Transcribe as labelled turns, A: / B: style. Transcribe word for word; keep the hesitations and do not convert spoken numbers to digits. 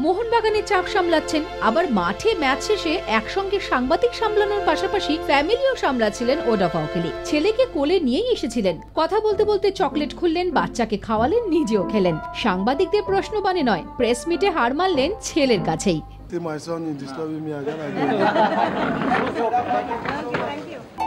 A: মোহনবাগানের চাপ সামলাচ্ছেন, আবার মাঠে ম্যাচ শেষে একসঙ্গে সাংবাদিক সামলানোর পাশাপাশি ফ্যামিলিও সামলাচ্ছিলেন ওডাফা ওকলি। ছেলেকে কোলে নিয়েই এসেছিলেন। কথা বলতে বলতে চকলেট খুললেন, বাচ্চাকে খাওয়ালেন, নিজেও খেলেন। সাংবাদিকদের প্রশ্ন বানে নয়, প্রেস মিটে হার মারলেন ছেলের কাছেই।